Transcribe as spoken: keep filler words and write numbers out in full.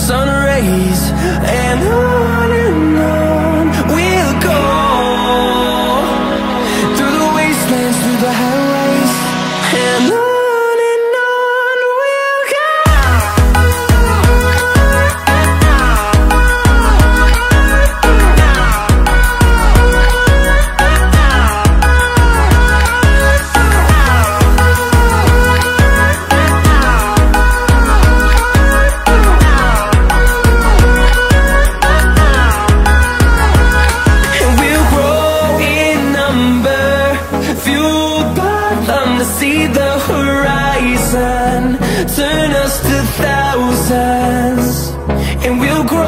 sun rays, and on and on we'll go, through the wastelands, through the highways, and on. See the horizon, turn us to thousands, and we'll grow.